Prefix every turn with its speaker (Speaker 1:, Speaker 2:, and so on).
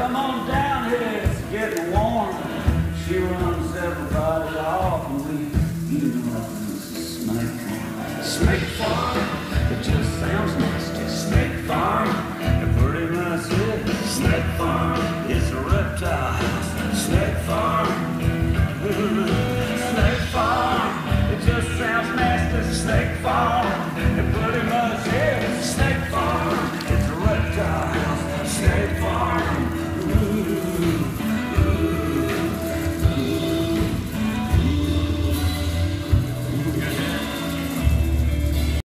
Speaker 1: Come on down here, it's getting warm. She runs everybody off, and you know it's a snake farm. Snake farm, it just sounds nasty. Snake farm, it pretty much is. Snake farm, it's a reptile house. Snake farm, snake farm, it just sounds nasty. Snake farm, it pretty much is. Snake farm, it's a reptile house. Snake farm.